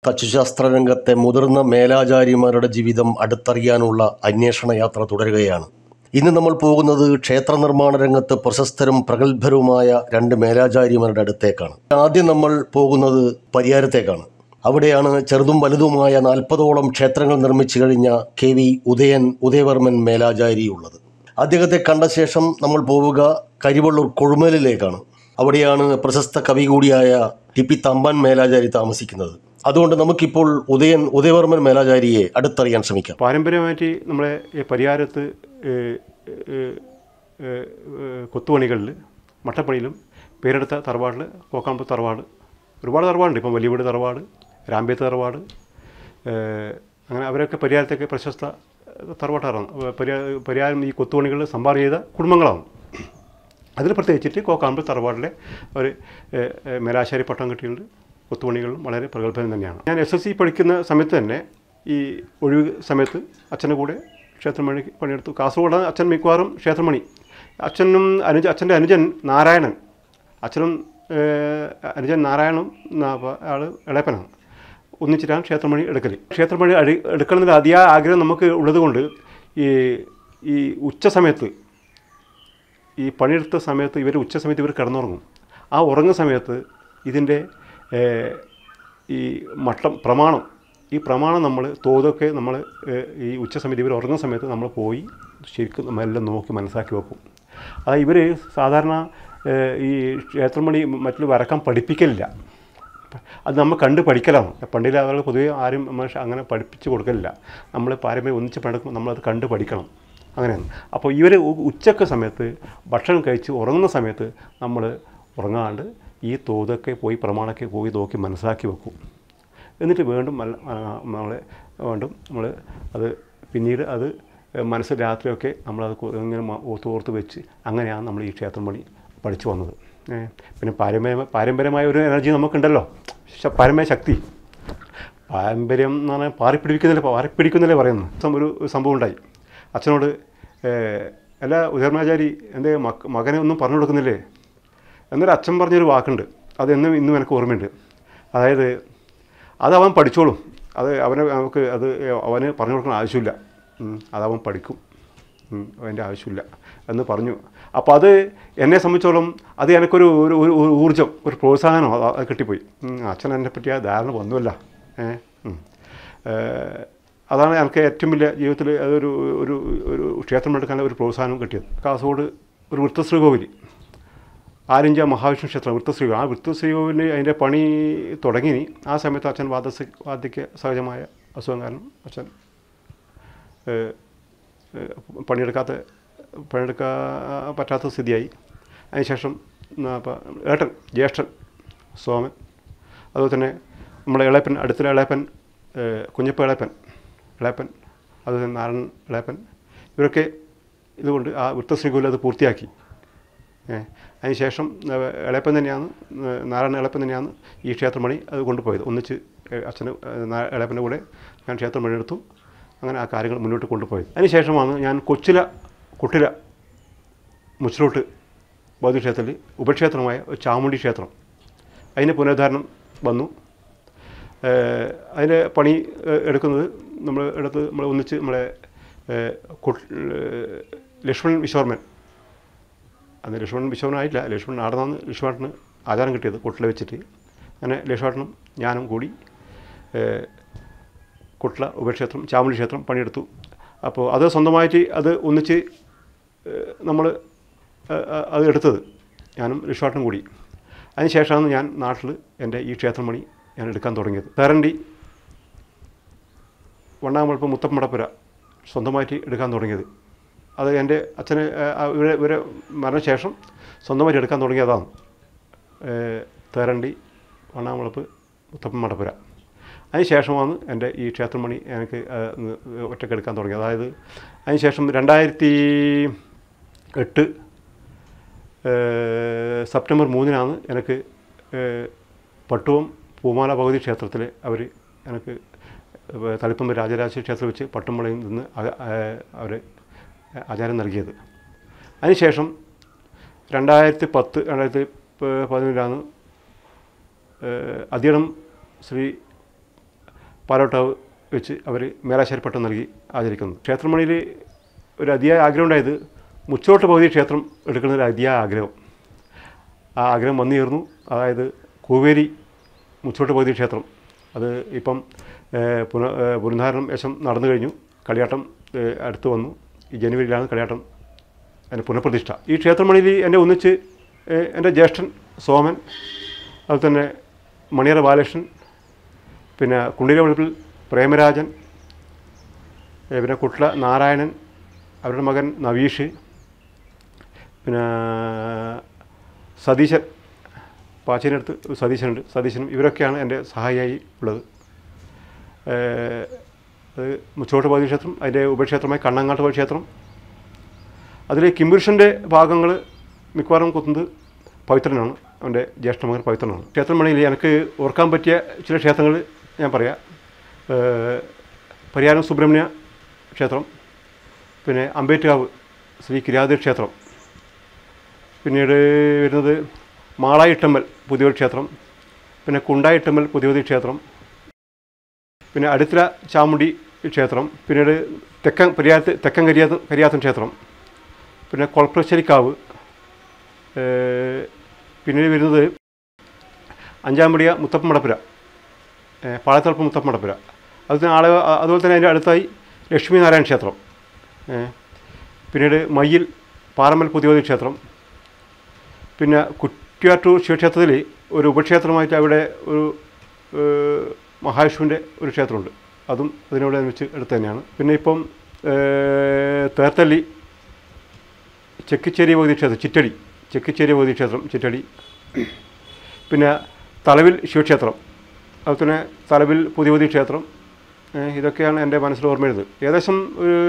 തച്ചുശാസ്ത്രരംഗത്തെ മുതിർന്ന മേലാചാര്യമാരുടെ ജീവിതം അടുത്തറിയാനുള്ള അന്വേഷണ യാത്ര തുടരുകയാണ്. ഇന്ന് നമ്മൾ പോകുന്നത് ക്ഷേത്ര നിർമ്മാണ രംഗത്ത് പ്രശസ്തരും പ്രഗത്ഭരുമായ രണ്ട് മേലാചാര്യമാരുടെ അടുത്തേക്കാണ്. ആദ്യം നമ്മൾ പോകുന്നത് പരിയാരത്തേക്കാണ്. അവിടെയാണ് ചെറുതും വലുതുമായ 40ഓളം ക്ഷേത്രങ്ങൾ നിർമ്മിച്ചു കഴിഞ്ഞ KV ഉദയവർമ്മൻ മേലാചാരി ഉള്ളത്. അദ്ദേഹത്തെ കണ്ട ശേഷം നമ്മൾ പോവുക കരിവള്ളൂർ കൊഴുമലിലേക്കാണ്. അവിടെയാണ് പ്രശസ്ത കവി കൂടിയായ TP തമ്പാൻ മേലാചാരി താമസിക്കുന്നത്. അതുകൊണ്ട് നമുക്കിപ്പോൾ ഉദയവർമ്മൻ മേലാചാരിയെ അടുത്തറിയാൻ ശ്രമിക്കാം. പാരമ്പര്യമായിട്ട് നമ്മളെ പരിയാരത്ത് കൊത്തുപണികളിൽ മട്ടപ്പണിയിലും പേരെടുത്ത തറവാടിൽ കോക്കാമ്പ് തറവാട്, ഒരുപാട് തറവാടുണ്ട്. ഇപ്പം വലിയ വീട് തറവാട്, രാമ്പേത്ത് തറവാട്, അങ്ങനെ അവരൊക്കെ പരിയാരത്തേക്ക് പ്രശസ്ത തറവാട്ടാറാണ്. പരിയാരം ഈ കൊത്തുപണികളിൽ സംഭാവന ചെയ്ത കുടുംബങ്ങളാണ്. അതിൽ പ്രത്യേകിച്ചിട്ട് കോക്കാമ്പ് തറവാടിലെ ഒരു മേലാശാരി പട്ടം കിട്ടിയുണ്ട്. കൊത്തുപണികളും വളരെ പ്രഗത്ഭൻ തന്നെയാണ്. ഞാൻ SSC പഠിക്കുന്ന സമയത്ത് തന്നെ ഈ ഒഴിവ് സമയത്ത് അച്ഛൻ്റെ കൂടെ ക്ഷേത്രമണി പണിയെടുത്തു. കാസർഗോഡ് അച്ഛൻ മിക്കവാറും ക്ഷേത്രമണി. അച്ഛൻ്റെ അനുജൻ നാരായണൻ, അച്ഛനും അനുജൻ നാരായണനും ആൾ ഇളയപ്പനാണ്. ഒന്നിച്ചിട്ടാണ് ക്ഷേത്രമണി എടുക്കൽ. ക്ഷേത്രമണി എടുക്കണമെന്നൊരു അതിയായ ആഗ്രഹം നമുക്ക് ഉള്ളതുകൊണ്ട് ഈ ഉച്ച സമയത്ത്, ഈ പണിയെടുത്ത സമയത്ത് ഇവർ ഉച്ച സമയത്ത് ഇവർ കിടന്നുറങ്ങും. ആ ഉറങ്ങുന്ന സമയത്ത് ഇതിൻ്റെ ഈ പ്രമാണം നമ്മൾ തോതൊക്കെ നമ്മൾ ഈ ഉച്ച സമയത്ത് ഇവർ ഉറങ്ങുന്ന സമയത്ത് നമ്മൾ പോയി ശരിക്കും എല്ലാം നോക്കി മനസ്സിലാക്കി വെക്കും. അത് ഇവർ സാധാരണ ഈ ക്ഷേത്രമണി മറ്റുള്ള വരക്കാൻ പഠിപ്പിക്കലില്ല. അത് നമ്മൾ കണ്ട് പഠിക്കലാണ്. പണ്ടിലെ ആളുകൾ പൊതുവെ ആരും അങ്ങനെ പഠിപ്പിച്ച് കൊടുക്കലില്ല. നമ്മൾ പാരമ്പര്യം ഒന്നിച്ച് പഠിക്കുമ്പോൾ നമ്മളത് കണ്ട് പഠിക്കണം, അങ്ങനെയാണ്. അപ്പോൾ ഇവർ ഉച്ചക്ക് സമയത്ത് ഭക്ഷണം കഴിച്ച് ഉറങ്ങുന്ന സമയത്ത് നമ്മൾ ഉറങ്ങാണ്ട് ഈ തോതൊക്കെ പോയി പ്രമാണമൊക്കെ പോയി നോക്കി മനസ്സിലാക്കി വെക്കും. എന്നിട്ട് വീണ്ടും നമ്മൾ അത് പിന്നീട് അത് മനസ്സിൽ രാത്രിയൊക്കെ നമ്മളത് ഇങ്ങനെ ഓർത്ത് വെച്ച് അങ്ങനെയാണ് നമ്മൾ ഈ ക്ഷേത്രമണി പഠിച്ചു വന്നത്. പിന്നെ പാരമ്പര്യമായ ഒരു എനർജി നമുക്കുണ്ടല്ലോ, പാരമ്പര്യ ശക്തി. പാരമ്പര്യം എന്ന് പറഞ്ഞാൽ പാറിപ്പിടിക്കുന്നില്ലേ പറയുന്നത്. ഒരു സംഭവം ഉണ്ടായി. അച്ഛനോട് എല്ലാ ഉദയവർമാചാരി എൻ്റെ മകനെ ഒന്നും പറഞ്ഞു കൊടുക്കുന്നില്ലേ എന്നൊരു അച്ഛൻ പറഞ്ഞൊരു വാക്കുണ്ട്. അത് ഇന്നും എനിക്ക് ഓർമ്മയുണ്ട്. അതായത് അതവൻ പഠിച്ചോളും, അവന് പറഞ്ഞു കൊടുക്കുന്ന ആവശ്യമില്ല, അതവൻ പഠിക്കും, അതിൻ്റെ ആവശ്യമില്ല എന്ന് പറഞ്ഞു. അപ്പോൾ അത് എന്നെ സംബന്ധിച്ചോളം അത് എനിക്കൊരു ഊർജ്ജം, ഒരു പ്രോത്സാഹനം അത് കിട്ടിപ്പോയി. അച്ഛൻ എന്നെ പറ്റി ആ ധാരണ വന്നുമല്ല. അതാണ് എനിക്ക് ഏറ്റവും വലിയ ജീവിതത്തിൽ അതൊരു ക്ഷേത്രം എടുക്കാൻ ഒരു പ്രോത്സാഹനം കിട്ടിയത്. കാസർഗോഡ് ഒരു വൃത്തശ്രീകോവിൽ, 5 മഹാവിഷ്ണു ക്ഷേത്രം വൃത്തശ്രീകോവിൽ. ആ വൃത്തശ്രീകോവിലിന് അതിൻ്റെ പണി തുടങ്ങി. ആ സമയത്ത് അച്ഛൻ വാർദ്ധക്യ സഹജമായ അസുഖം കാരണം അച്ഛൻ പണിയെടുക്കാൻ പറ്റാത്ത സ്ഥിതിയായി. അതിനുശേഷം ജ്യേഷ്ഠൻ സോമൻ, അതുപോലെ തന്നെ നമ്മളെ ഇളയപ്പൻ, അടുത്തുള്ള ഇളയപ്പൻ കുഞ്ഞപ്പ ഇളയപ്പൻ, അതുപോലെ തന്നെ നാരായണൻ ഇളയപ്പൻ, ഇവരൊക്കെ ഇതുകൊണ്ട് ആ വൃത്തശ്രീകോവിൽ അത് പൂർത്തിയാക്കി. അതിനുശേഷം നാരായണ ഇളയപ്പൻ തന്നെയാണ് ഈ ക്ഷേത്രമണി അത് കൊണ്ടുപോയത്. ഒന്നിച്ച് അച്ഛന് ഇളയപ്പൻ്റെ കൂടെ ഞാൻ ക്ഷേത്രമണി എടുത്തു. അങ്ങനെ ആ കാര്യങ്ങൾ മുന്നോട്ട് കൊണ്ടുപോയത്. അതിനുശേഷമാണ് ഞാൻ കുട്ടില മുച്ചിലോട്ട് ഭൗതിക ക്ഷേത്രത്തിൽ ഉപക്ഷേത്രമായ ചാമുണ്ഡി ക്ഷേത്രം, അതിന് പുനരുദ്ധാരണം വന്നു. അതിൻ്റെ പണി എടുക്കുന്നത് നമ്മൾ ഒന്നിച്ച് നമ്മളെ ലക്ഷ്മണൻ വിശ്വർമ്മൻ, അന്ന് ലക്ഷ്മണൻ വിശ്വനായിട്ടില്ല, ലക്ഷ്മണൻ ആടുന്നാണ് ലക്ഷ്മണന് ആചാരം കിട്ടിയത് കൊട്ടില വെച്ചിട്ട്. അങ്ങനെ ലക്ഷ്മണനും ഞാനും കൂടി കൊട്ടില ഉപക്ഷേത്രം ചാമുണ്ഡി ക്ഷേത്രം പണിയെടുത്തു. അപ്പോൾ അത് സ്വന്തമായിട്ട് അത് ഒന്നിച്ച് നമ്മൾ അത് എടുത്തത് ഞാനും ലക്ഷ്മണനും കൂടി. അതിന് ശേഷമാണ് ഞാൻ നാട്ടിൽ എൻ്റെ ഈ ക്ഷേത്രമണി ഞാൻ എടുക്കാൻ തുടങ്ങിയത്. തേറണ്ടി വണ്ണാമളപ്പ് മുത്തപ്പമടപ്പുര സ്വന്തമായിട്ട് എടുക്കാൻ തുടങ്ങിയത്. അത് എൻ്റെ അച്ഛന് ഇവരെ മരണശേഷം സ്വന്തമായിട്ട് എടുക്കാൻ തുടങ്ങിയതാണ്. തേറണ്ടി വണ്ണാമളപ്പ് മുത്തപ്പമടപ്പുര. അതിനുശേഷമാണ് എൻ്റെ ഈ ക്ഷേത്രമണി എനിക്ക് ഒറ്റയ്ക്ക് എടുക്കാൻ തുടങ്ങിയത്. അതായത് അതിനുശേഷം 2008 സെപ്റ്റംബർ 3 എനിക്ക് പട്ടുവം പൂമാല ഭഗവതി ക്ഷേത്രത്തിൽ അവർ എനിക്ക് തളിപ്പറമ്പ് രാജരാജേശ്വരി ക്ഷേത്രം വെച്ച് പട്ടുമ്പളയിൽ നിന്ന് അവർ ആചാരം നൽകിയത്. അതിനുശേഷം 2010-2011 അതിയടം ശ്രീ പാലോട്ടാവ് വെച്ച് അവർ മേലാശാരി പട്ടം നൽകി ആചരിക്കുന്നത്. ക്ഷേത്രമണിയിൽ ഒരു അതിയായ ആഗ്രഹം ഉണ്ടായത് മുച്ചോട്ട് ഭഗവതി ക്ഷേത്രം എടുക്കുന്ന ഒരു അതിയായ ആഗ്രഹം. ആ ആഗ്രഹം വന്നു ചേർന്നു. അതായത് കൂവേരി മുച്ചോട്ട് ഭഗവതി ക്ഷേത്രം അത് ഇപ്പം പുനരുദ്ധാരണം ശേഷം നടന്നു കഴിഞ്ഞു. കളിയാട്ടം അടുത്ത് വന്നു. ഈ ജനുവരിയിലാണ് കളിയാട്ടം എൻ്റെ പുനഃപ്രതിഷ്ഠ. ഈ ക്ഷേത്രമണിയിൽ എന്നെ ഒന്നിച്ച് എൻ്റെ ജ്യേഷ്ഠൻ സോമൻ, അതുപോലെ തന്നെ മണിയറ ബാലകൃഷ്ണൻ, പിന്നെ കുണ്ടില വെളുപ്പിൽ പ്രേമരാജൻ, പിന്നെ കുട്ട്ല നാരായണൻ, അവരുടെ മകൻ നവീഷ്, പിന്നെ സതീശൻ, പാച്ചേനടുത്ത് സതീശനുണ്ട്, സതീശനും ഇവരൊക്കെയാണ് എൻ്റെ സഹായിയായി ഉള്ളത്. അത് മുച്ചോട്ട് ഭഗവതി ക്ഷേത്രം, അതിൻ്റെ ഉപക്ഷേത്രമായി കണ്ണങ്ങാട്ട് ഭഗവതി ക്ഷേത്രം. അതിൽ കിംപുരുഷൻ്റെ ഭാഗങ്ങൾ മിക്കവാറും കുത്തുന്നത് പവിത്രനാണ്, അവൻ്റെ ജ്യേഷ്ഠ മകൻ പവിത്രനാണ്. ക്ഷേത്രമണിയിൽ എനിക്ക് ഓർക്കാൻ പറ്റിയ ചില ക്ഷേത്രങ്ങൾ ഞാൻ പറയാം. പരിയാരം സുബ്രഹ്മണ്യ ക്ഷേത്രം, പിന്നെ അമ്പേറ്റുകാവ് ശ്രീ കിരാതി ക്ഷേത്രം, പിന്നീട് വരുന്നത് മാളായിട്ടമ്മൽ പുതിയ ക്ഷേത്രം, പിന്നെ കുണ്ടായിട്ടമ്മൽ പുതിയ ക്ഷേത്രം, പിന്നെ അടുത്തില ചാമുണ്ടി ക്ഷേത്രം, പിന്നീട് തെക്കൻ കരിയാത്തൻ ക്ഷേത്രം, പിന്നെ കൊളപ്രശ്ശേരിക്കാവ്, പിന്നീട് വരുന്നത് അഞ്ചാമ്പടിയ മുത്തപ്പൻ മടപ്പുര, പാളത്തളപ്പ് മുത്തപ്പൻ മടപ്പുര. അതുപോലെ തന്നെ അതിൻ്റെ അടുത്തായി ലക്ഷ്മി നാരായണ ക്ഷേത്രം, പിന്നീട് മയ്യിൽ പാറമ്മൽ പുതിയ ക്ഷേത്രം, പിന്നെ കുറ്റ്യാട്ടൂർ ശിവക്ഷേത്രത്തിൽ ഒരു ഉപക്ഷേത്രമായിട്ട് അവിടെ ഒരു മഹാവിഷ്ണുവിൻ്റെ ഒരു ക്ഷേത്രമുണ്ട്. അതും അതിനോട് അനുബന്ധിച്ച് അടുത്ത് തന്നെയാണ്. പിന്നെ ഇപ്പം തേർത്തല്ലി ചെക്കിച്ചേരി ഭഗവതി ക്ഷേത്രം ചെക്കിച്ചേരി ഭഗവതി ക്ഷേത്രം ചിറ്റടി, പിന്നെ തലവിൽ ശിവക്ഷേത്രം, അതുപോലെ തന്നെ തലവിൽ പുതിയ ക്ഷേത്രം. ഇതൊക്കെയാണ് എൻ്റെ മനസ്സിൽ ഓർമ്മയുള്ളത്. ഏകദേശം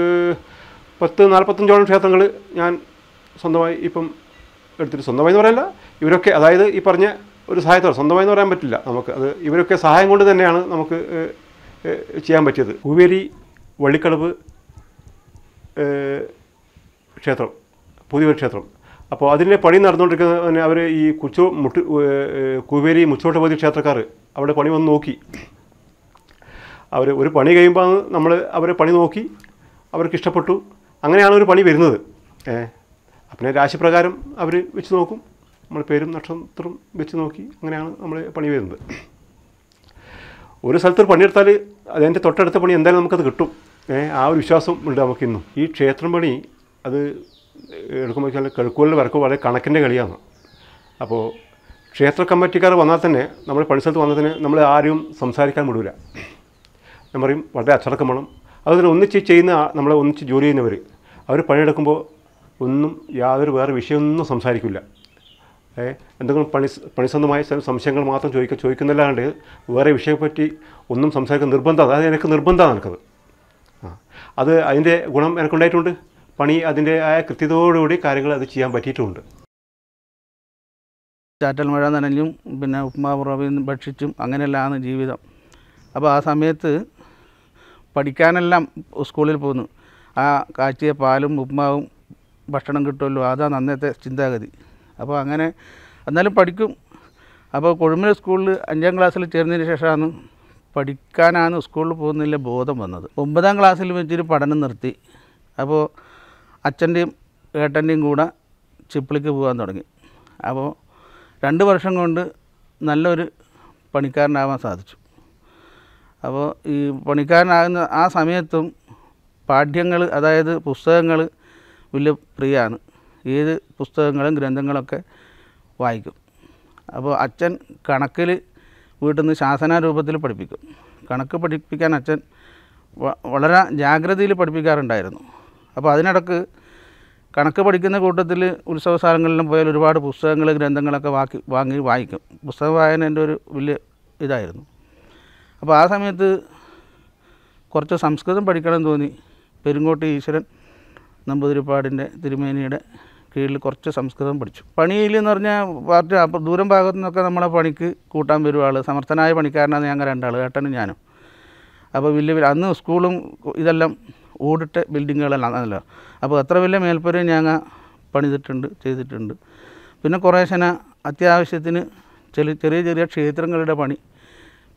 40-45 ക്ഷേത്രങ്ങൾ ഞാൻ സ്വന്തമായി ഇപ്പം എടുത്തിട്ട്, സ്വന്തമായി എന്ന് പറയല്ല, ഇവരൊക്കെ അതായത് ഈ പറഞ്ഞ ഒരു സഹായത്തോടെ, സ്വന്തമായി എന്ന് പറയാൻ പറ്റില്ല നമുക്ക്, അത് ഇവരൊക്കെ സഹായം കൊണ്ട് തന്നെയാണ് നമുക്ക് ചെയ്യാൻ പറ്റിയത്. കൂവേരി വള്ളിക്കടവ് ക്ഷേത്രം പുതിയ ക്ഷേത്രം. അപ്പോൾ അതിൻ്റെ പണി നടന്നുകൊണ്ടിരിക്കുന്ന അവർ ഈ കൂവേരി മുച്ചോട്ട് ഭഗവതി ക്ഷേത്രക്കാർ അവിടെ പണി വന്ന് നോക്കി. അവർ ഒരു പണി കഴിയുമ്പോൾ നമ്മൾ അവരെ പണി നോക്കി, അവർക്ക് ഇഷ്ടപ്പെട്ടു. അങ്ങനെയാണ് ഒരു പണി വരുന്നത്. പിന്നെ രാശിപ്രകാരം അവർ വെച്ച് നോക്കും, നമ്മൾ പേരും നക്ഷത്രം വെച്ച് നോക്കി, അങ്ങനെയാണ് നമ്മൾ പണി വരുന്നത്. ഒരു സ്ഥലത്ത് പണിയെടുത്താൽ അതിൻ്റെ തൊട്ടടുത്ത പണി എന്തായാലും നമുക്കത് കിട്ടും. ആ ഒരു വിശ്വാസം ഉണ്ട് നമുക്കിന്നും. ഈ ക്ഷേത്രം പണി അത് എടുക്കുമ്പോൾ വെച്ചാൽ കഴുക്കുകളിൽ വരക്കും വളരെ കണക്കിൻ്റെ കളിയാണ്. അപ്പോൾ ക്ഷേത്ര കമ്മിറ്റിക്കാർ വന്നാൽ തന്നെ, നമ്മൾ പണിസ്ഥലത്ത് വന്നാൽ തന്നെ നമ്മൾ ആരും സംസാരിക്കാൻ വിടില്ല. ഞാൻ പറയും വളരെ അച്ചടക്കം വേണം. അതുപോലെ ഒന്നിച്ച് ചെയ്യുന്ന നമ്മളെ ഒന്നിച്ച് ജോലി ചെയ്യുന്നവർ, അവർ പണിയെടുക്കുമ്പോൾ ഒന്നും യാതൊരു വേറെ വിഷയമൊന്നും സംസാരിക്കില്ല. എന്തെങ്കിലും പണിസന്ധമായ സംശയങ്ങൾ മാത്രം ചോദിക്കുന്നില്ലാണ്ട് വേറെ വിഷയത്തെപ്പറ്റി ഒന്നും സംസാരിക്കാൻ നിർബന്ധം. അതായത് എനിക്ക് നിർബന്ധമാണ് എനിക്കത്. അത് അതിൻ്റെ ഗുണം എനിക്കുണ്ടായിട്ടുണ്ട്. പണി അതിൻ്റെതായ കൃത്യതയോടുകൂടി കാര്യങ്ങൾ അത് ചെയ്യാൻ പറ്റിയിട്ടുമുണ്ട്. ചാറ്റൽ മഴ നനഞ്ഞും പിന്നെ ഉപ്പുമാവ് റവയും ഭക്ഷിച്ചും അങ്ങനെയെല്ലാമാണ് ജീവിതം. അപ്പോൾ ആ സമയത്ത് പഠിക്കാനെല്ലാം സ്കൂളിൽ പോകുന്നു. ആ കാച്ചിയ പാലും ഉപ്പുമാവും ഭക്ഷണം കിട്ടുമല്ലോ, അതാണ് അന്നത്തെ ചിന്താഗതി. അപ്പോൾ അങ്ങനെ എന്നാലും പഠിക്കും. അപ്പോൾ കൊഴുമല സ്കൂളിൽ 5ാം ക്ലാസ്സിൽ ചേർന്നതിന് ശേഷമാണ് പഠിക്കാനാണ് സ്കൂളിൽ പോകുന്നില്ല ബോധം വന്നത്. 9ാം ക്ലാസ്സിൽ വെച്ചൊരു പഠനം നിർത്തി. അപ്പോൾ അച്ഛൻ്റെയും ഏട്ടൻ്റെയും കൂടെ ചിപ്പിളിക്ക് പോകാൻ തുടങ്ങി. അപ്പോൾ 2 വർഷം കൊണ്ട് നല്ലൊരു പണിക്കാരനാവാൻ സാധിച്ചു. അപ്പോൾ ഈ പണിക്കാരനാകുന്ന ആ സമയത്തും പാഠ്യങ്ങൾ, അതായത് പുസ്തകങ്ങൾ വലിയ പ്രിയമാണ്. ഏത് പുസ്തകങ്ങളും ഗ്രന്ഥങ്ങളൊക്കെ വായിക്കും. അപ്പോൾ അച്ഛൻ കണക്കിൽ വീട്ടിൽ നിന്ന് ശാസനാരൂപത്തിൽ പഠിപ്പിക്കും. കണക്ക് പഠിപ്പിക്കാൻ അച്ഛൻ വളരെ ജാഗ്രതയിൽ പഠിപ്പിക്കാറുണ്ടായിരുന്നു. അപ്പോൾ അതിനിടക്ക് കണക്ക് പഠിക്കുന്ന കൂട്ടത്തിൽ ഉത്സവ സ്ഥലങ്ങളിലും പോയാൽ ഒരുപാട് പുസ്തകങ്ങൾ ഗ്രന്ഥങ്ങളൊക്കെ വാങ്ങി വായിക്കും. പുസ്തക വായന എൻ്റെ ഒരു വലിയ ഇതായിരുന്നു. അപ്പോൾ ആ സമയത്ത് കുറച്ച് സംസ്കൃതം പഠിക്കണം തോന്നി. പെരുങ്ങോട്ട് ഈശ്വരൻ നമ്പൂതിരിപ്പാടിൻ്റെ തിരുമേനിയുടെ കീഴിൽ കുറച്ച് സംസ്കൃതം പഠിച്ചു. പണിയിൽ എന്ന് പറഞ്ഞാൽ അപ്പോൾ ദൂരം ഭാഗത്തു നിന്നൊക്കെ നമ്മളെ പണിക്ക് കൂട്ടാൻ വരും ആൾ. സമർത്ഥനായ പണിക്കാരനാണ് ഞങ്ങൾ 2 ആൾ, ഏട്ടനും ഞാനും. അപ്പോൾ വലിയ അന്ന് സ്കൂളും ഇതെല്ലാം ഓടിട്ട ബിൽഡിങ്ങുകളെല്ലാം ആണല്ലോ. അപ്പോൾ അത്ര വലിയ മേൽപ്പുരയും ഞങ്ങൾ ചെയ്തിട്ടുണ്ട്. പിന്നെ കുറേശ്ശന അത്യാവശ്യത്തിന് ചെറിയ ക്ഷേത്രങ്ങളുടെ പണി,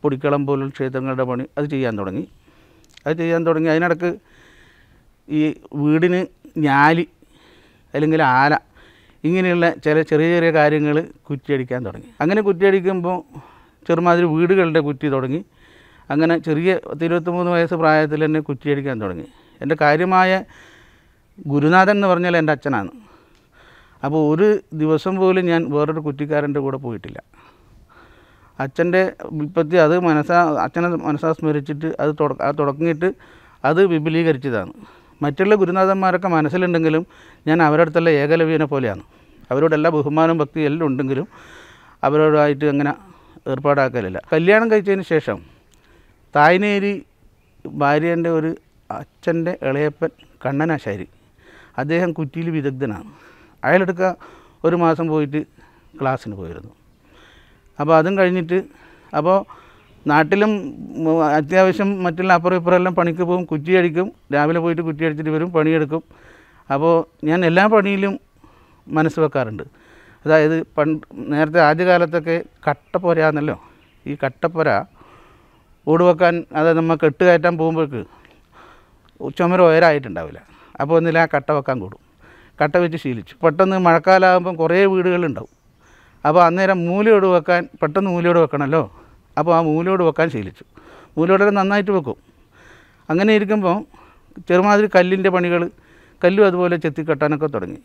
പൊടിക്കളം പോലുള്ള ക്ഷേത്രങ്ങളുടെ പണി അത് ചെയ്യാൻ തുടങ്ങി. അതിനിടക്ക് ഈ വീടിന് ഞാലി അല്ലെങ്കിൽ ആല ഇങ്ങനെയുള്ള ചില ചെറിയ ചെറിയ കാര്യങ്ങൾ കുറ്റിയടിക്കാൻ തുടങ്ങി. അങ്ങനെ കുറ്റിയടിക്കുമ്പോൾ ചെറുമാതിരി വീടുകളുടെ കുറ്റി തുടങ്ങി. അങ്ങനെ ചെറിയ 23 വയസ്സ് പ്രായത്തിൽ തന്നെ കുറ്റിയടിക്കാൻ തുടങ്ങി. എൻ്റെ കാര്യമായ ഗുരുനാഥൻ എന്ന് പറഞ്ഞാൽ എൻ്റെ അച്ഛനാണ്. അപ്പോൾ ഒരു ദിവസം പോലും ഞാൻ വേറൊരു കുറ്റിക്കാരൻ്റെ കൂടെ പോയിട്ടില്ല. അച്ഛൻ്റെ വിൽപ്പത്തി അത് അച്ഛനെ മനസ്സാ സ്മരിച്ചിട്ട് അത് തുടങ്ങിയിട്ട് അത് വിപുലീകരിച്ചതാണ്. മറ്റുള്ള ഗുരുനാഥന്മാരൊക്കെ മനസ്സിലുണ്ടെങ്കിലും ഞാൻ അവരുടെ അടുത്തുള്ള ഏകലവ്യനെ പോലെയാണ്. അവരോടെല്ലാ ബഹുമാനവും ഭക്തിയും എല്ലാം ഉണ്ടെങ്കിലും അവരോടായിട്ട് അങ്ങനെ ഏർപ്പാടാക്കലില്ല. കല്യാണം കഴിച്ചതിന് ശേഷം തായ്നേരി ഭാര്യേൻ്റെ ഒരു അച്ഛൻ്റെ ഇളയപ്പൻ കണ്ണനാശാരി, അദ്ദേഹം കുറ്റിയിൽ വിദഗ്ധനാണ്. അയാളെടുക്കുക 1 മാസം പോയിട്ട് ക്ലാസ്സിന് പോയിരുന്നു. അപ്പോൾ അതും കഴിഞ്ഞിട്ട് അപ്പോൾ നാട്ടിലും അത്യാവശ്യം മറ്റുള്ള അപ്പുറം ഇപ്പുറമെല്ലാം പണിക്ക് പോകും, കുറ്റിയടിക്കും. രാവിലെ പോയിട്ട് കുറ്റിയടിച്ചിട്ട് വരും, പണിയെടുക്കും. അപ്പോൾ ഞാൻ എല്ലാ പണിയിലും മനസ്സ് വെക്കാറുണ്ട്. അതായത് നേരത്തെ ആദ്യകാലത്തൊക്കെ കട്ടപ്പൊരയാന്നല്ലോ. ഈ കട്ടപ്പൊര ഓട് വെക്കാൻ, അതായത് നമ്മൾ കെട്ട് കയറ്റാൻ പോകുമ്പോഴേക്ക് ചുമര ഉയരമായിട്ടുണ്ടാവില്ല. അപ്പോൾ ഒന്നില്ല ആ കട്ട വെക്കാൻ കൂടും. കട്ട വെച്ച് ശീലിച്ചു. പെട്ടെന്ന് മഴക്കാലമാകുമ്പം കുറേ വീടുകളുണ്ടാവും. അപ്പോൾ അന്നേരം മൂലയോട് വെക്കാൻ പെട്ടെന്ന് മൂലയോട് വെക്കണമല്ലോ. അപ്പോൾ ആ മൂലയോട് വെക്കാൻ ശീലിച്ചു. മൂലയോടെ നന്നായിട്ട് വെക്കും. അങ്ങനെ ഇരിക്കുമ്പോൾ ചെറുമാതിരി കല്ലിൻ്റെ പണികൾ, കല്ലും അതുപോലെ ചെത്തിക്കെട്ടാനൊക്കെ തുടങ്ങി.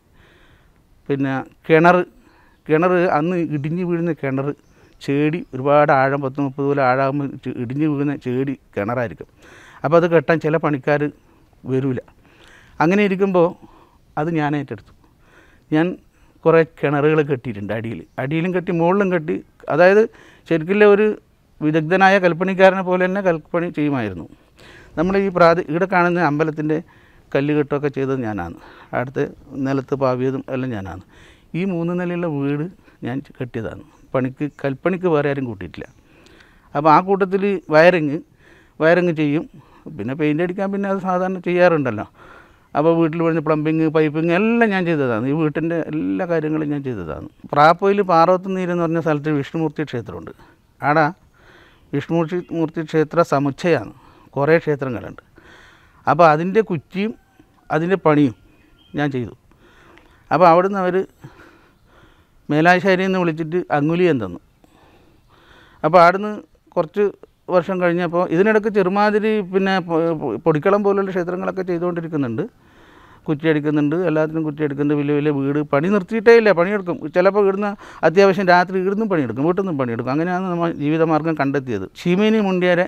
പിന്നെ കിണർ അന്ന് ഇടിഞ്ഞ് വീഴുന്ന കിണർ, ചേടി ഒരുപാട് ആഴം 10-30 പോലെ ആഴാകുമ്പോൾ ഇടിഞ്ഞ് വീഴുന്ന ചേടി കിണറായിരിക്കും. അപ്പോൾ അത് കെട്ടാൻ ചില പണിക്കാർ വരില്ല. അങ്ങനെ ഇരിക്കുമ്പോൾ അത് ഞാൻ ഏറ്റെടുത്തു. ഞാൻ കുറേ കിണറുകൾ കെട്ടിയിട്ടുണ്ട്. അടിയിലും കെട്ടി മുകളിലും കെട്ടി. അതായത് ശരിക്കുള്ള ഒരു വിദഗ്ധനായ കൽപ്പണിക്കാരനെ പോലെ തന്നെ കൽപ്പണി ചെയ്യുമായിരുന്നു. നമ്മൾ ഈ ഇവിടെ കാണുന്ന അമ്പലത്തിൻ്റെ കല്ലുകെട്ടൊക്കെ ചെയ്തത് ഞാനാണ്. അടുത്ത് നിലത്ത് പാവിയതും എല്ലാം ഞാനാണ്. ഈ 3 നിലയുള്ള വീട് ഞാൻ കെട്ടിയതാണ്. കൽപ്പണിക്ക് വേറെ ആരും കൂട്ടിയിട്ടില്ല. അപ്പോൾ ആ കൂട്ടത്തിൽ വയറിങ് ചെയ്യും. പിന്നെ പെയിൻ്റ് അടിക്കാൻ പിന്നെ അത് സാധാരണ ചെയ്യാറുണ്ടല്ലോ. അപ്പോൾ വീട്ടിൽ വരുന്ന പ്ലംബിങ്, പൈപ്പിങ് എല്ലാം ഞാൻ ചെയ്തതാണ്. ഈ വീട്ടിൻ്റെ എല്ലാ കാര്യങ്ങളും ഞാൻ ചെയ്തതാണ്. പ്രാപ്പോയിൽ പാർവത്തുനീര് എന്ന് പറഞ്ഞ സ്ഥലത്ത് വിഷ്ണുമൂർത്തി ക്ഷേത്രമുണ്ട്. ആടെ വിഷ്ണുമൂർത്തി ക്ഷേത്ര സമുച്ചയമാണ്. കുറേ ക്ഷേത്രങ്ങളുണ്ട്. അപ്പോൾ അതിൻ്റെ കുറ്റിയും അതിൻ്റെ പണിയും ഞാൻ ചെയ്തു. അപ്പോൾ അവിടുന്ന് അവർ മേലാശാരിയിൽ നിന്ന് വിളിച്ചിട്ട് അങ്കുലിയം തന്നു. അപ്പോൾ അവിടുന്ന് കുറച്ച് വർഷം കഴിഞ്ഞപ്പോൾ ഇതിനിടയ്ക്ക് ചെറുമാതിരി പിന്നെ പൊടിക്കളം പോലുള്ള ക്ഷേത്രങ്ങളൊക്കെ ചെയ്തുകൊണ്ടിരിക്കുന്നുണ്ട്. കുറ്റിയടിക്കുന്നുണ്ട്, എല്ലാത്തിനും കുറ്റിയടിക്കുന്നുണ്ട്. വലിയ വലിയ വീട് പണി നിർത്തിയിട്ടേ ഇല്ല, പണിയെടുക്കും. ചിലപ്പോൾ ഇവിടുന്ന് അത്യാവശ്യം രാത്രി ഇവിടുന്നും പണിയെടുക്കും, വീട്ടിൽ നിന്നും പണിയെടുക്കും. അങ്ങനെയാണ് നമ്മൾ ജീവിതമാർഗം കണ്ടെത്തിയത്. ചീമേനി മുണ്ടിയാരെ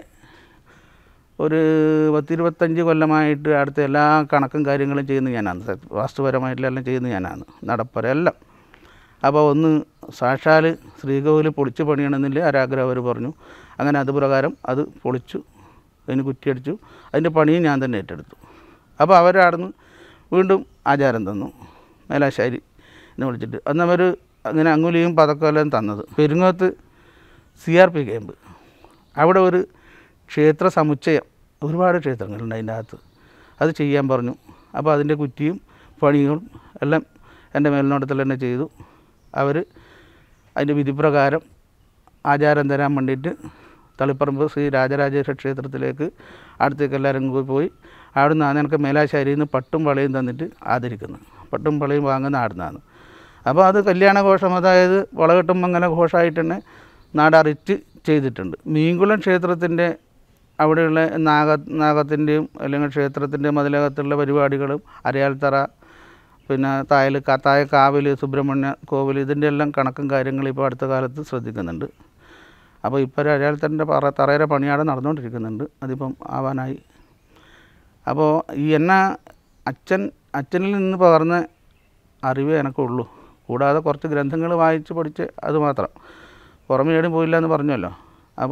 ഒരു 10-25 കൊല്ലമായിട്ട് അടുത്ത എല്ലാ കണക്കും കാര്യങ്ങളും ചെയ്യുന്നത് ഞാനാണ്. വാസ്തുപരമായിട്ടുള്ള ചെയ്യുന്നത് ഞാനാണ്. നടപ്പര എല്ലാം. അപ്പോൾ ഒന്ന് സാക്ഷാൽ ശ്രീകോവിൽ പൊളിച്ച് പണിയണമെന്നില്ല ഒരാഗ്രഹം അവർ പറഞ്ഞു. അങ്ങനെ അതുപ്രകാരം അത് പൊളിച്ചു, അതിന് കുറ്റിയടിച്ചു. അതിൻ്റെ പണിയും ഞാൻ തന്നെ ഏറ്റെടുത്തു. അപ്പോൾ അവരവിടുന്ന് വീണ്ടും ആചാരം തന്നു. മേലാശാരി എന്നെ വിളിച്ചിട്ട് അന്ന് അവർ അങ്ങനെ അങ്കുലിയും പതക്കമെല്ലാം തന്നത്. പെരുങ്ങോത്ത് CRP ക്യാമ്പ്, അവിടെ ഒരു ക്ഷേത്ര സമുച്ചയം, ഒരുപാട് ക്ഷേത്രങ്ങളുണ്ട് അതിൻ്റെ അകത്ത്. അത് ചെയ്യാൻ പറഞ്ഞു. അപ്പോൾ അതിൻ്റെ കുറ്റിയും പണികളും എല്ലാം എൻ്റെ മേൽനോട്ടത്തിൽ തന്നെ ചെയ്തു. അവർ അതിൻ്റെ വിധിപ്രകാരം ആചാരം തരാൻ വേണ്ടിയിട്ട് തളിപ്പറമ്പ് ശ്രീ രാജരാജേശ്വര ക്ഷേത്രത്തിലേക്ക് അടുത്തേക്ക് എല്ലാവരും പോയി. അവിടുന്ന് എനിക്ക് മേലാശാരിയിൽ നിന്ന് പട്ടും വളയും തന്നിട്ട് ആദരിക്കുന്നത്. പട്ടും വളയും വാങ്ങുന്ന അവിടുന്നാണ്. അപ്പോൾ അത് കല്യാണഘോഷം, അതായത് വളകെട്ടും മംഗല ഘോഷമായിട്ട് തന്നെ നാടറിച്ച് ചെയ്തിട്ടുണ്ട്. മീൻകുളം ക്ഷേത്രത്തിൻ്റെ അവിടെയുള്ള നാഗത്തിൻ്റെയും അല്ലെങ്കിൽ ക്ഷേത്രത്തിൻ്റെ മതിലകത്തുള്ള പരിപാടികളും അരയാൽത്തറ, പിന്നെ താഴെ കാവിൽ, സുബ്രഹ്മണ്യ കോവിൽ, ഇതിൻ്റെ എല്ലാം കണക്കും കാര്യങ്ങളും ഇപ്പോൾ അടുത്ത കാലത്ത് ശ്രദ്ധിക്കുന്നുണ്ട്. അപ്പോൾ ഇപ്പോൾ അരയാൽത്തറൻ്റെ തറയുടെ പണിയാടെ നടന്നുകൊണ്ടിരിക്കുന്നുണ്ട്. അതിപ്പം ആവാനായി. അപ്പോൾ ഈ അച്ഛനിൽ നിന്ന് പകർന്ന അറിവേ എനിക്കുള്ളൂ. കൂടാതെ കുറച്ച് ഗ്രന്ഥങ്ങൾ വായിച്ച് പഠിച്ച് അത് മാത്രം, പുറമെ എവിടെയും പോയില്ല എന്ന് പറഞ്ഞല്ലോ. അപ്പോൾ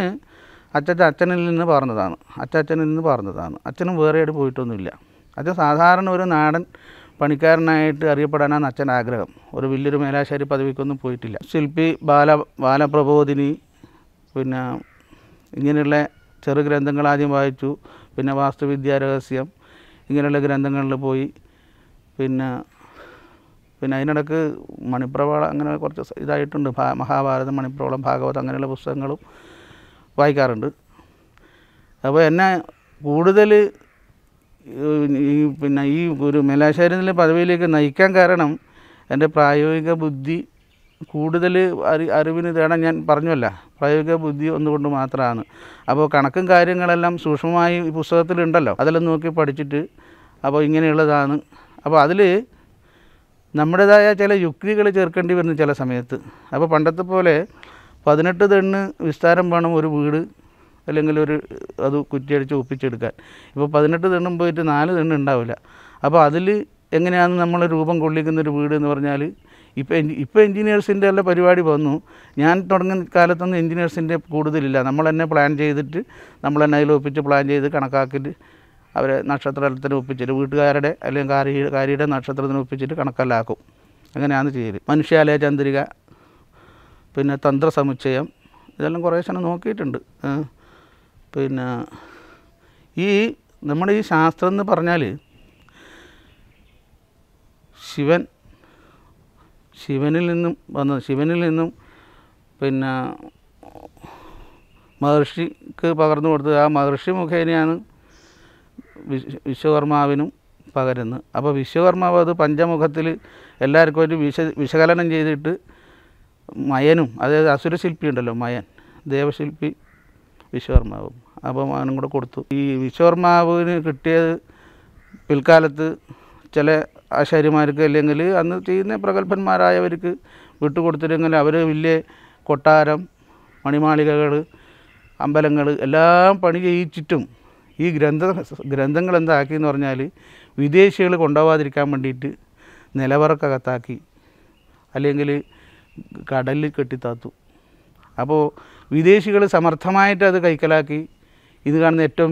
അച്ഛനിൽ നിന്ന് പറഞ്ഞതാണ്. അച്ഛനും വേറെ എവിടെ പോയിട്ടൊന്നുമില്ല. അച്ഛൻ സാധാരണ ഒരു നാടൻ പണിക്കാരനായിട്ട് അറിയപ്പെടാനാണ് അച്ഛൻ്റെ ആഗ്രഹം. ഒരു വലിയൊരു മേലാശാരി പദവിക്കൊന്നും പോയിട്ടില്ല. ശില്പി ബാലപ്രബോധിനി, പിന്നെ ഇങ്ങനെയുള്ള ചെറു ഗ്രന്ഥങ്ങൾ ആദ്യം വായിച്ചു. പിന്നെ വാസ്തുവിദ്യാരഹസ്യം, ഇങ്ങനെയുള്ള ഗ്രന്ഥങ്ങളിൽ പോയി. പിന്നെ അതിനിടയ്ക്ക് മണിപ്രവാളം അങ്ങനെ കുറച്ച് ഇതായിട്ടുണ്ട്. മഹാഭാരതം, മണിപ്രവാളം, ഭാഗവതം അങ്ങനെയുള്ള പുസ്തകങ്ങളും വായിക്കാറുണ്ട്. അപ്പോൾ എന്നെ കൂടുതൽ ഈ ഒരു മേലാശാരിയിലെ പദവിയിലേക്ക് നയിക്കാൻ കാരണം എൻ്റെ പ്രായോഗിക ബുദ്ധി കൂടുതൽ അറിവിന് തേടാൻ ഞാൻ പറഞ്ഞല്ല, പ്രായോഗിക ബുദ്ധി ഒന്നുകൊണ്ട് മാത്രമാണ്. അപ്പോൾ കണക്കും കാര്യങ്ങളെല്ലാം സൂക്ഷ്മമായി ഈ പുസ്തകത്തിലുണ്ടല്ലോ, അതെല്ലാം നോക്കി പഠിച്ചിട്ട് അപ്പോൾ ഇങ്ങനെയുള്ളതാണ്. അപ്പോൾ അതിൽ നമ്മുടേതായ ചില യുക്തികൾ ചേർക്കേണ്ടി വരുന്നു ചില സമയത്ത്. അപ്പോൾ പണ്ടത്തെ പോലെ 18 തെണ്ണ് വിസ്താരം വേണം ഒരു വീട്, അല്ലെങ്കിൽ അത് കുറ്റിയടിച്ച് ഒപ്പിച്ചെടുക്കാൻ. ഇപ്പോൾ 18 തെണ്ണും പോയിട്ട് 4 തെണ്ണ് ഉണ്ടാവില്ല. അപ്പോൾ അതിൽ എങ്ങനെയാണ് നമ്മൾ രൂപം കൊള്ളിക്കുന്നൊരു വീട് എന്ന് പറഞ്ഞാൽ, ഇപ്പോൾ എൻജിനീയേഴ്സിൻ്റെ എല്ലാ പരിപാടി വന്നു. ഞാൻ തുടങ്ങുന്ന കാലത്തൊന്നും എൻജിനീയേഴ്സിൻ്റെ കൂടുതലില്ല. നമ്മൾ തന്നെ പ്ലാൻ ചെയ്തിട്ട് നമ്മൾ തന്നെ അതിൽ ഒപ്പിച്ച് പ്ലാൻ ചെയ്ത് കണക്കാക്കിയിട്ട് അവരെ നക്ഷത്രത്തിന് ഒപ്പിച്ചിട്ട് വീട്ടുകാരുടെ അല്ലെങ്കിൽ കാരിയുടെ നക്ഷത്രത്തിന് ഒപ്പിച്ചിട്ട് കണക്കെല്ലാക്കും. അങ്ങനെയാണ് ചെയ്യൽ. മനുഷ്യാലയ ചന്ദ്രിക, പിന്നെ തന്ത്രസമുച്ചയം, ഇതെല്ലാം കുറേശ്ശെ നോക്കിയിട്ടുണ്ട്. പിന്നെ നമ്മുടെ ഈ ശാസ്ത്രം എന്ന് പറഞ്ഞാൽ ശിവനിൽ നിന്നും പിന്നെ മഹർഷിക്ക് പകർന്നു കൊടുത്തത്. ആ മഹർഷി മുഖേനയാണ് വിശ്വകർമാവിനും പകരുന്നത്. അപ്പോൾ വിശ്വകർമാവ് അത് പഞ്ചമുഖത്തിൽ എല്ലാവർക്കും ഒരു വിശകലനം ചെയ്തിട്ട് മയനും, അതായത് അസുരശില്പി ഉണ്ടല്ലോ മയൻ, ദേവശില്പി വിശ്വകർമാവും, അപ്പം അവനും കൂടെ കൊടുത്തു. ഈ വിശ്വകർമാവിന് കിട്ടിയത് പിൽക്കാലത്ത് ചില ആശാരിമാർക്ക് അല്ലെങ്കിൽ അന്ന് ചെയ്യുന്ന പ്രഗത്ഭന്മാരായവർക്ക് വിട്ടുകൊടുത്തിരുന്നെങ്കിൽ അവർ വലിയ കൊട്ടാരം, മണിമാളികകൾ, അമ്പലങ്ങൾ എല്ലാം പണി ചെയ്യിച്ചിട്ടും ഈ ഗ്രന്ഥങ്ങൾ എന്താക്കിയെന്ന് പറഞ്ഞാൽ വിദേശികൾ കൊണ്ടുപോകാതിരിക്കാൻ വേണ്ടിയിട്ട് നിലവറക്കകത്താക്കി, അല്ലെങ്കിൽ കടലിൽ കെട്ടിത്താത്തു. അപ്പോൾ വിദേശികൾ സമർത്ഥമായിട്ട് അത് കൈക്കലാക്കി. ഇത് കാണുന്ന ഏറ്റവും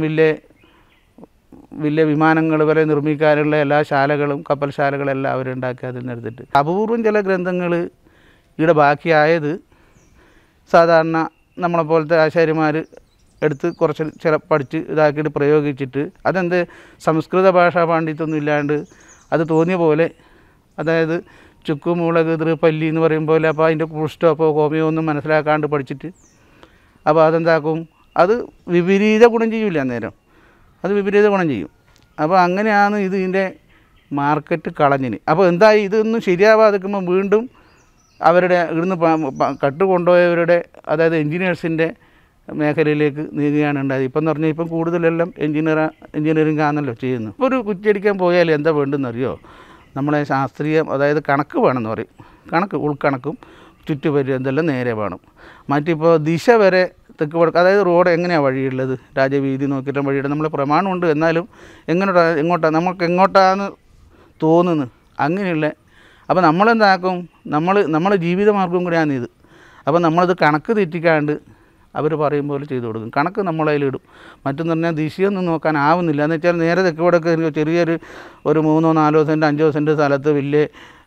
വലിയ വിമാനങ്ങൾ വരെ നിർമ്മിക്കാനുള്ള എല്ലാ ശാലകളും, കപ്പൽ ശാലകളെല്ലാം അവരുണ്ടാക്കി അതിൽ നിന്നെടുത്തിട്ട്. അപൂർവം ചില ഗ്രന്ഥങ്ങൾ ഇവിടെ ബാക്കിയായത് സാധാരണ നമ്മളെപ്പോലത്തെ ആശാരിമാർ എടുത്ത് കുറച്ച് ചില പഠിച്ച് ഇതാക്കിയിട്ട് പ്രയോഗിച്ചിട്ട്, അതെന്ത് സംസ്കൃത ഭാഷാ പാണ്ഡിത്യമൊന്നും ഇല്ലാണ്ട് അത് തോന്നിയ പോലെ, അതായത് ചുക്ക് മുളക് പല്ലി എന്ന് പറയും പോലെ, അപ്പോൾ അതിൻ്റെ പുഷ്ടോ അപ്പോൾ കോമയോ ഒന്നും മനസ്സിലാക്കാണ്ട് പഠിച്ചിട്ട് അപ്പോൾ അതെന്താക്കും, അത് വിപരീത ഗുണം ചെയ്യില്ല അന്നേരം, അത് വിപരീത ഗുണം ചെയ്യും. അപ്പോൾ അങ്ങനെയാണ് ഇതിൻ്റെ മാർക്കറ്റ് കളഞ്ഞിന്. അപ്പോൾ എന്തായി, ഇതൊന്നും ശരിയാവാതിരിക്കുമ്പോൾ വീണ്ടും അവരുടെ ഇവിടുന്ന് കട്ടുകൊണ്ടുപോയവരുടെ, അതായത് എൻജിനീയേഴ്സിൻ്റെ മേഖലയിലേക്ക് നീങ്ങുകയാണ് ഉണ്ടായത്. ഇപ്പം എന്ന് പറഞ്ഞാൽ ഇപ്പം കൂടുതലെല്ലാം എൻജിനീയറിംഗ് ആണല്ലോ ചെയ്യുന്നത്. ഇപ്പോൾ ഒരു കുറ്റിയടിക്കാൻ പോയാൽ എന്താ വേണ്ടെന്നറിയോ, നമ്മളെ ശാസ്ത്രീയം, അതായത് കണക്ക് വേണമെന്ന് പറയും. കണക്ക്, ഉൾക്കണക്കും ചുറ്റുപരിയും എന്തെല്ലാം നേരെ വേണം. മറ്റിപ്പോൾ ദിശ വരെ തെക്ക് വടക്ക്, അതായത് റോഡ് എങ്ങനെയാണ് വഴിയുള്ളത്, രാജവീതി നോക്കിയിട്ടും വഴിയുടെ നമ്മളെ പ്രമാണമുണ്ട്. എന്നാലും നമുക്ക് എങ്ങോട്ടാണ് തോന്നുന്നത് അങ്ങനെയുള്ള. അപ്പോൾ നമ്മളെന്താക്കും, നമ്മളെ ജീവിതമാർഗം കൂടിയാണിത്. അപ്പോൾ നമ്മളത് കണക്ക് തെറ്റിക്കാണ്ട് അവർ പറയും പോലെ ചെയ്തു കൊടുക്കും. കണക്ക് നമ്മളതിലിടും. മറ്റെന്ന് പറഞ്ഞാൽ ദിശയൊന്നും നോക്കാനാവുന്നില്ല. എന്ന് വെച്ചാൽ നേരെ തെക്ക് വടക്ക് ചെറിയൊരു 3 4 സെൻറ്റ് 5 സെൻറ്റ് സ്ഥലത്ത് വലിയ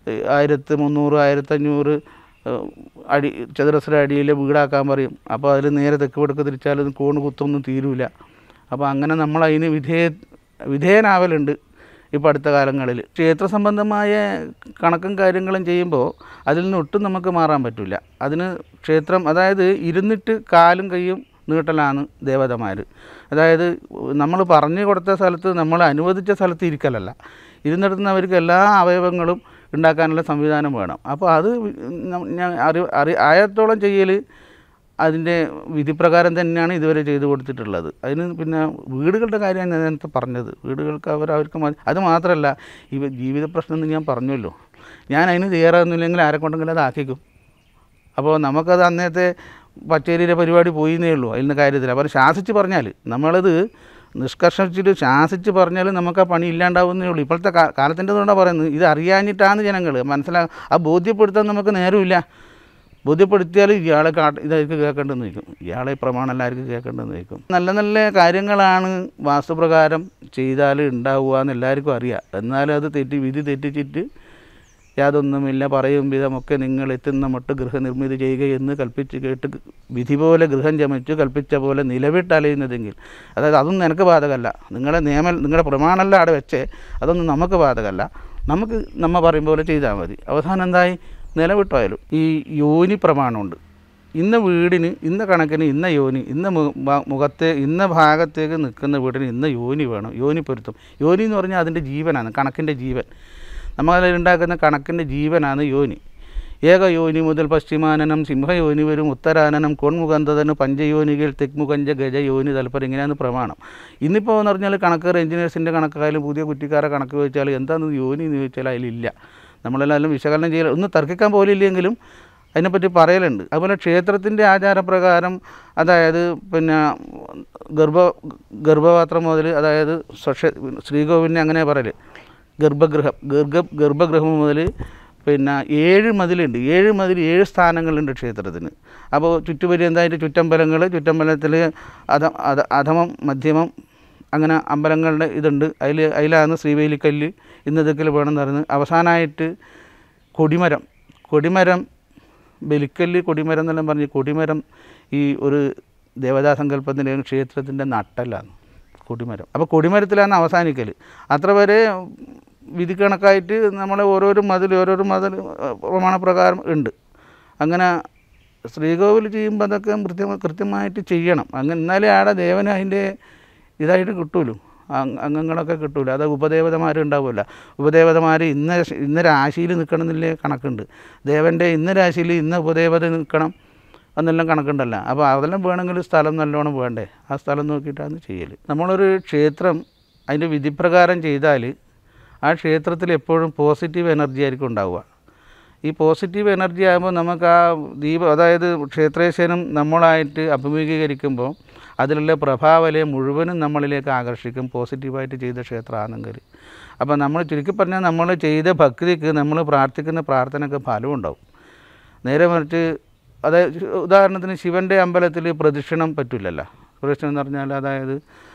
1300 1500 അടി ചതുരശ്ര അടിയിൽ വീടാക്കാൻ പറയും. അപ്പോൾ അതിൽ നേരെ തെക്ക് വടക്ക് തിരിച്ചാൽ കോണ് കുത്തൊന്നും തീരൂല. അപ്പോൾ അങ്ങനെ നമ്മളതിന് വിധേയനാവലുണ്ട് ഇപ്പോൾ അടുത്ത കാലങ്ങളിൽ. ക്ഷേത്ര സംബന്ധമായ കണക്കും കാര്യങ്ങളും ചെയ്യുമ്പോൾ അതിൽ നിന്ന് ഒട്ടും നമുക്ക് മാറാൻ പറ്റില്ല. അതിന് ക്ഷേത്രം, അതായത് ഇരുന്നിട്ട് കാലും കൈയും നീട്ടലാണ് ദേവതമാർ. അതായത് നമ്മൾ പറഞ്ഞു കൊടുത്ത സ്ഥലത്ത്, നമ്മൾ അനുവദിച്ച സ്ഥലത്ത് ഇരിക്കലല്ല, ഇരുന്നിടത്തുന്നവർക്ക് എല്ലാ അവയവങ്ങളും ഉണ്ടാക്കാനുള്ള സംവിധാനം വേണം. അപ്പോൾ അത് ഞാൻ ആയത്തോളം ചെയ്യൽ അതിൻ്റെ വിധിപ്രകാരം തന്നെയാണ് ഇതുവരെ ചെയ്തു കൊടുത്തിട്ടുള്ളത്. അതിന് പിന്നെ വീടുകളുടെ കാര്യമാണ് ഞാൻ നേരത്തെ പറഞ്ഞത്. വീടുകൾക്ക് അവർക്ക് അത് മാത്രമല്ല, ഈ ജീവിത പ്രശ്നം എന്ന് ഞാൻ പറഞ്ഞല്ലോ, ഞാൻ അതിന് തയ്യാറാകുന്നില്ലെങ്കിൽ ആരെ കൊണ്ടെങ്കിലും അത് ആക്കിക്കും. അപ്പോൾ നമുക്കത് അന്നത്തെ പച്ചേരിയുടെ പരിപാടി പോയിന്നേ ഉള്ളൂ അതിൻ്റെ കാര്യത്തിൽ. അപ്പോൾ ശാസിച്ച് പറഞ്ഞാൽ, നമ്മളത് നിഷ്കർഷിച്ചിട്ട് ശാസിച്ച് പറഞ്ഞാൽ നമുക്ക് ആ പണി ഇല്ലാണ്ടാവുന്നേ ഉള്ളൂ. ഇപ്പോഴത്തെ കാലത്തിൻ്റെ കൊണ്ടാണ് പറയുന്നത്. ഇത് അറിയാഞ്ഞിട്ടാണ് ജനങ്ങൾ ആ ബോധ്യപ്പെടുത്താൻ നമുക്ക് നേരമില്ല. ബോധ്യപ്പെടുത്തിയാൽ ഇയാളെ ഇതായിരിക്കും കേൾക്കേണ്ടെന്ന് വയ്ക്കും, ഇയാളെ പ്രമാണം എല്ലാവർക്കും കേൾക്കേണ്ടെന്ന് വയ്ക്കും. നല്ല നല്ല കാര്യങ്ങളാണ് വാസ്തുപ്രകാരം ചെയ്താൽ ഉണ്ടാവുക എന്ന് എല്ലാവർക്കും അറിയാം. എന്നാലും അത് വിധി തെറ്റിച്ചിട്ട് യാതൊന്നുമില്ല പറയും വിധമൊക്കെ നിങ്ങൾ എത്തുന്ന മട്ട് ഗൃഹനിർമ്മിതി ചെയ്യുക എന്ന് കൽപ്പിച്ച് കേട്ട് വിധി പോലെ ഗൃഹം ചമച്ചു കൽപ്പിച്ച പോലെ നിലവിട്ടലയുന്നതെങ്കിൽ, അതായത് അതൊന്നും എനിക്ക് ബാധകമല്ല, നിങ്ങളുടെ പ്രമാണമല്ല അവിടെ വെച്ചേ, അതൊന്നും നമുക്ക് ബാധകമല്ല, നമുക്ക് പറയുമ്പോൾ പോലെ ചെയ്താൽ മതി. അവസാനം എന്തായി, നിലവിട്ടായാലും ഈ യോനി പ്രമാണമുണ്ട്. ഇന്ന വീടിന് ഇന്ന കണക്കിന് ഇന്ന യോനി, ഇന്ന മുഖത്തെ ഇന്ന ഭാഗത്തേക്ക് നിൽക്കുന്ന വീടിന് ഇന്ന യോനി വേണം, യോനി പൊരുത്തം. യോനി എന്ന് പറഞ്ഞാൽ അതിൻ്റെ ജീവനാണ്, കണക്കിൻ്റെ ജീവൻ. നമ്മളതിലുണ്ടാക്കുന്ന കണക്കിൻ്റെ ജീവനാണ് യോനി. ഏകയോനി മുതൽ പശ്ചിമാനനം സിംഹയോനി വരും ഉത്തരാനനം കൊൺമുഖന്തതന് പഞ്ചയോനികൾ തെക്മുഖഞ്ച ഗജയോനി തൽപ്പരം, ഇങ്ങനെയാണ് പ്രമാണം. ഇന്നിപ്പോൾ എന്ന് പറഞ്ഞാൽ കണക്ക് എഞ്ചിനീയേഴ്സിൻ്റെ കണക്കായാലും പുതിയ കുറ്റിക്കാരെ കണക്ക് ചോദിച്ചാൽ എന്താണെന്ന് യോനി എന്ന് ചോദിച്ചാൽ അതിലില്ല. നമ്മളെല്ലാം വിശകലനം ചെയ്യൽ ഒന്ന് തർക്കിക്കാൻ പോലില്ലെങ്കിലും അതിനെപ്പറ്റി പറയലുണ്ട്. അതുപോലെ ക്ഷേത്രത്തിൻ്റെ ആചാരപ്രകാരം, അതായത് പിന്നെ ഗർഭപാത്രം മുതൽ, അതായത് ശ്രീകോവിലിനെ അങ്ങനെ പറയൽ, ഗർഭഗൃഹം മുതൽ പിന്നെ 7 മതിലുണ്ട്. 7 മതിൽ 7 സ്ഥാനങ്ങളുണ്ട് ക്ഷേത്രത്തിന്. അപ്പോൾ ചുറ്റുപര്യന്തായിട്ട് ചുറ്റമ്പലത്തിൽ അധമം മധ്യമം അങ്ങനെ അമ്പലങ്ങളുടെ ഇതുണ്ട്. അതിലാണ് ശ്രീവേലിക്കല്ല് ഇന്നതൊക്കെ വേണമെന്ന് പറയുന്നത്. അവസാനമായിട്ട് കൊടിമരം ബലിക്കല്ല് കൊടിമരം എന്നെല്ലാം പറഞ്ഞ്, കൊടിമരം ഈ ഒരു ദേവതാസങ്കല്പത്തിൻ്റെ ക്ഷേത്രത്തിൻ്റെ നട്ടെല്ലാണ് കൊടിമരം. അപ്പോൾ കൊടിമരത്തിലാണ് അവസാനിക്കൽ. അത്ര വരെ വിധി കണക്കായിട്ട് നമ്മളെ ഓരോരോ മതിൽ പ്രമാണപ്രകാരം ഉണ്ട്. അങ്ങനെ ശ്രീകോവിൽ ചെയ്യുമ്പോൾ അതൊക്കെ കൃത്യമായിട്ട് ചെയ്യണം. അങ്ങനെ എന്നാലേ ആടെ ദേവന് അതിൻ്റെ ഇതായിട്ട് കിട്ടുമല്ലോ, അംഗങ്ങളൊക്കെ കിട്ടുമല്ലോ. അത് ഉപദേവതമാരുണ്ടാവുമല്ലോ. ഉപദേവതമാർ ഇന്ന രാശിയിൽ നിൽക്കണമെന്നില്ലേ കണക്കുണ്ട്. ദേവൻ്റെ ഇന്ന രാശിയിൽ ഇന്ന ഉപദേവത നിൽക്കണം എന്നെല്ലാം കണക്കുണ്ടല്ലോ. അപ്പോൾ അതെല്ലാം വേണമെങ്കിൽ സ്ഥലം നല്ലോണം വേണ്ടേ, ആ സ്ഥലം നോക്കിയിട്ടാണ് ചെയ്യൽ. നമ്മളൊരു ക്ഷേത്രം അതിൻ്റെ വിധിപ്രകാരം ചെയ്താൽ ആ ക്ഷേത്രത്തിൽ എപ്പോഴും പോസിറ്റീവ് എനർജി ആയിരിക്കും ഉണ്ടാവുക. ഈ പോസിറ്റീവ് എനർജി ആകുമ്പോൾ നമുക്ക് ആ അതായത് ക്ഷേത്രേശ്വരം നമ്മളായിട്ട് അഭിമുഖീകരിക്കുമ്പോൾ അതിലുള്ള പ്രഭാവലയം മുഴുവനും നമ്മളിലേക്ക് ആകർഷിക്കും, പോസിറ്റീവായിട്ട് ചെയ്ത ക്ഷേത്രമാണെങ്കിൽ. അപ്പോൾ നമ്മൾ ചുരുക്കി പറഞ്ഞാൽ നമ്മൾ ചെയ്ത ഭക്തിക്ക് നമ്മൾ പ്രാർത്ഥിക്കുന്ന പ്രാർത്ഥനയ്ക്ക് ഫലം ഉണ്ടാവും. നേരെ മറിച്ച് അതായത് ഉദാഹരണത്തിന് ശിവൻ്റെ അമ്പലത്തിൽ പ്രദക്ഷിണം പറ്റില്ലല്ലോ. പ്രദക്ഷിണം എന്ന് പറഞ്ഞാൽ അതായത്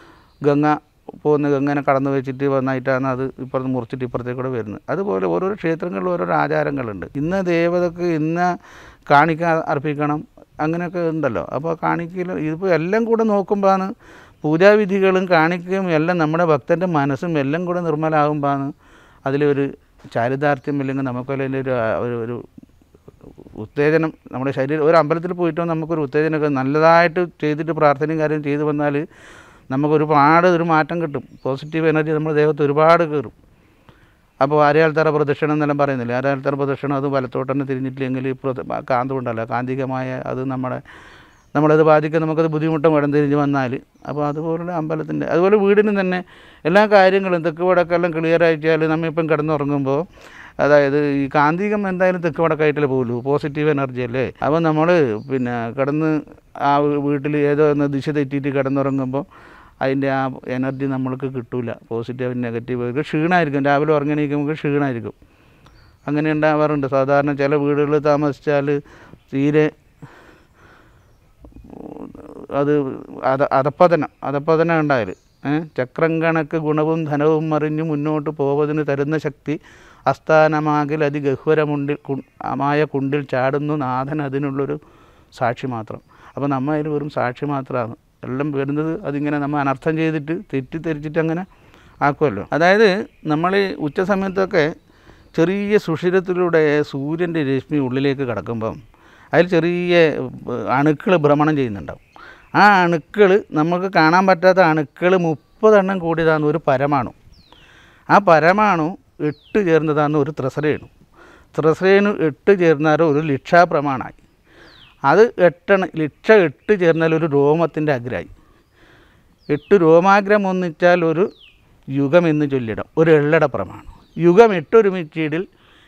ഗംഗനെ കടന്നു വെച്ചിട്ട് വന്നായിട്ടാണ് അത് ഇപ്പുറത്ത് മുറിച്ചിട്ട് ഇപ്പുറത്തേക്കൂടെ വരുന്നത്. അതുപോലെ ഓരോരോ ക്ഷേത്രങ്ങളിൽ ഓരോരോ ആചാരങ്ങളുണ്ട്. ഇന്ന ദേവതക്ക് ഇന്ന കാണിക്ക അർപ്പിക്കണം അങ്ങനെയൊക്കെ ഉണ്ടല്ലോ. അപ്പോൾ കാണിക്കൽ ഇതിപ്പോൾ എല്ലാം കൂടെ നോക്കുമ്പോഴാണ് പൂജാവിധികളും കാണിക്കയും എല്ലാം നമ്മുടെ ഭക്തൻ്റെ മനസ്സും എല്ലാം കൂടെ നിർമ്മലമാകുമ്പോഴാണ് അതിലൊരു ചാരിതാർത്ഥ്യം, അല്ലെങ്കിൽ നമുക്കതിൻ്റെ ഒരു ഉത്തേജനം നമ്മുടെ ശരീരം. ഒരു അമ്പലത്തിൽ പോയിട്ടോ നമുക്കൊരു ഉത്തേജനമൊക്കെ നല്ലതായിട്ട് ചെയ്തിട്ട് പ്രാർത്ഥനയും കാര്യം ചെയ്തു വന്നാൽ നമുക്കൊരുപാട് ഒരു മാറ്റം കിട്ടും. പോസിറ്റീവ് എനർജി നമ്മുടെ ദേഹത്ത് ഒരുപാട് കയറും. അപ്പോൾ ആര്യാൽത്തറ പ്രദക്ഷിണം എന്നെല്ലാം പറയുന്നില്ല. ആര്യാൽത്തറ പ്രദക്ഷിണം അത് വലത്തോട്ട് തന്നെ തിരിഞ്ഞിട്ടില്ലെങ്കിൽ കാന്തം ഉണ്ടല്ലോ, കാന്തികമായ അത് നമ്മളത് ബാധിക്കാൻ നമുക്കത് ബുദ്ധിമുട്ടും വടം തിരിഞ്ഞ് വന്നാൽ. അപ്പോൾ അതുപോലുള്ള അമ്പലത്തിൻ്റെ അതുപോലെ വീടിന് തന്നെ എല്ലാ കാര്യങ്ങളും തെക്ക് വടക്കെല്ലാം ക്ലിയർ ആയിട്ടാൽ നമ്മളിപ്പം കിടന്നുറങ്ങുമ്പോൾ അതായത് ഈ കാന്തികം എന്തായാലും തെക്ക് വടക്കായിട്ടല്ലേ പോകുള്ളൂ, പോസിറ്റീവ് എനർജി അല്ലേ. അപ്പോൾ നമ്മൾ പിന്നെ കിടന്ന് ആ വീട്ടിൽ ഏതോ ഒന്ന് ദിശ തെറ്റിയിട്ട് കിടന്നുറങ്ങുമ്പോൾ അതിൻ്റെ ആ എനർജി നമ്മൾക്ക് കിട്ടില്ല. പോസിറ്റീവ് നെഗറ്റീവ് ക്ഷീണമായിരിക്കും. രാവിലെ ഉറങ്ങണീക്കുമ്പോൾ ക്ഷീണമായിരിക്കും. അങ്ങനെ ഉണ്ടാവാറുണ്ട്. സാധാരണ ചില വീടുകളിൽ താമസിച്ചാൽ തീരെ അത് അധപ്പതനം ഉണ്ടായാൽ ചക്രം കണക്ക് ഗുണവും ധനവും മറിഞ്ഞു മുന്നോട്ട് പോവതിന് തരുന്ന ശക്തി അസ്ഥാനമാകിൽ അതിഗഹ്വരമുണ്ടിൽ അമായ കുണ്ടിൽ ചാടുന്നു നാഥൻ അതിനുള്ളൊരു സാക്ഷി മാത്രം. അപ്പോൾ നമ്മൾ അതിൽ വെറും സാക്ഷി മാത്രമാണ്. എല്ലാം വരുന്നത് അതിങ്ങനെ നമ്മൾ അനർത്ഥം ചെയ്തിട്ട് തെറ്റിദ്ധരിച്ചിട്ട് അങ്ങനെ ആക്കുമല്ലോ. അതായത് നമ്മൾ ഉച്ച സമയത്തൊക്കെ ചെറിയ സുഷിരത്തിലൂടെ സൂര്യൻ്റെ രശ്മി ഉള്ളിലേക്ക് കടക്കുമ്പം അതിൽ ചെറിയ അണുക്കൾ ഭ്രമണം ചെയ്യുന്നുണ്ടാവും. ആ അണുക്കൾ നമുക്ക് കാണാൻ പറ്റാത്ത അണുക്കൾ 30 എണ്ണം കൂടിയതാണ് ഒരു പരമാണു. ആ പരമാണു 8 ചേർന്നതാണ് ഒരു ത്രസരേണു. ത്രസരേണു 8 ചേർന്നാൽ ഒരു ലക്ഷാപ്രമാണമായി. അത് 8 ചേർന്നാൽ ഒരു രോമത്തിൻ്റെ അഗ്രമായി. 8 രോമാഗ്രം ഒന്നിച്ചാൽ ഒരു യുഗം എന്ന് ചൊല്ലിടം, ഒരു എള്ളട പ്രമാണം. യുഗം 8 ഒരുമിച്ചിടിൽ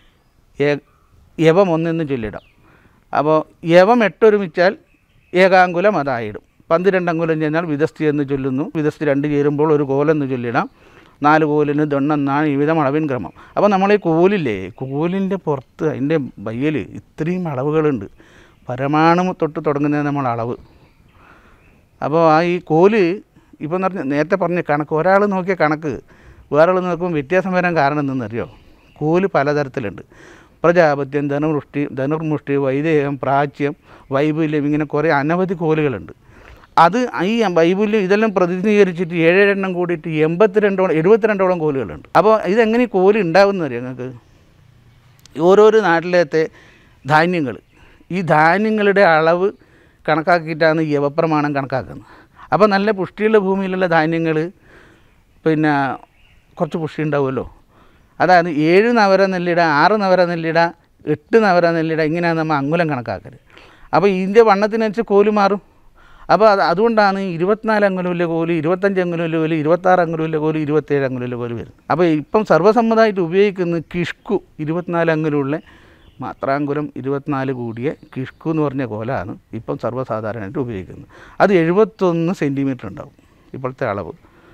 യവം 1 എന്ന് ചൊല്ലിടം. അപ്പോൾ യവം 8 ഒരുമിച്ചാൽ ഏകാങ്കുലം അതായിടും. 12 അങ്കുലം ചെന്നാൽ വിധസ്തി എന്ന് ചൊല്ലുന്നു. വിധസ്തി 2 ചേരുമ്പോൾ ഒരു കോലെന്ന് ചൊല്ലിടാം. 4 കോലിന് ദണ്ണെന്നാണ് ഈ വിധം അളവിൻ ക്രമം. അപ്പോൾ നമ്മൾ ഈ കോലില്ലേ, കോലിൻ്റെ പുറത്ത് അതിൻ്റെ ബയ്യൽ ഇത്രയും അളവുകളുണ്ട്. പരമാണു തൊട്ട് തുടങ്ങുന്നത് നമ്മൾ അളവ്. അപ്പോൾ ആ ഈ കോല് ഇപ്പോൾ നേരത്തെ പറഞ്ഞ കണക്ക്, ഒരാൾ നോക്കിയ കണക്ക് വേറൊരാൾ നോക്കുമ്പോൾ വ്യത്യാസം വരാൻ കാരണം എന്തെന്നറിയോ? കോല് പലതരത്തിലുണ്ട്. പ്രജാപത്യം, ധനുർമുഷ്ടി, വൈദേഹം, പ്രാച്യം, വൈപുല്യം, ഇങ്ങനെ കുറേ അനവധി കോലുകളുണ്ട്. അത് ഈ വൈപുല്യം ഇതെല്ലാം പ്രതിനിധീകരിച്ചിട്ട് 7 എണ്ണം കൂടിയിട്ട് 72ഓളം കോലുകളുണ്ട്. അപ്പോൾ ഇതെങ്ങനെ ഈ കോല് ഉണ്ടാകുമെന്ന് അറിയാം നിങ്ങൾക്ക്? ഓരോരോ നാട്ടിലത്തെ ധാന്യങ്ങൾ ഈ ധാന്യങ്ങളുടെ അളവ് കണക്കാക്കിയിട്ടാണ് യവപ്രമാണം കണക്കാക്കുന്നത്. അപ്പോൾ നല്ല പുഷ്ടിയുള്ള ഭൂമിയിലുള്ള ധാന്യങ്ങൾ പിന്നെ കുറച്ച് പുഷ്ടി ഉണ്ടാവുമല്ലോ. അതായത് 7 നവര നെല്ലിട, 6 നവര നെല്ലിട, 8 നവര നെല്ലിട, ഇങ്ങനെയാണ് നമ്മൾ അങ്കുലം കണക്കാക്കൽ. അപ്പോൾ ഇതിൻ്റെ വണ്ണത്തിനനുസരിച്ച് കോല് മാറും. അപ്പോൾ അതുകൊണ്ടാണ് 24 അങ്കുലമില്ല കോല്, 25 അങ്കുലമില്ല കോല്, 26 അങ്കുലമില്ല കോല്, 27 അങ്കുലമില്ല കോല് വരുന്നത്. അപ്പോൾ ഇപ്പം സർവ്വസമ്മതമായിട്ട് ഉപയോഗിക്കുന്ന കിഷ്കു 24 അങ്കുലമുള്ള മാത്രാങ്കുലം 24 കൂടിയ കിഷ്കു എന്ന് പറഞ്ഞ കോലാണ് ഇപ്പം സർവ്വസാധാരണമായിട്ട് ഉപയോഗിക്കുന്നത്. അത് 71 സെൻറ്റിമീറ്റർ ഉണ്ടാവും ഇപ്പോഴത്തെ അളവ്.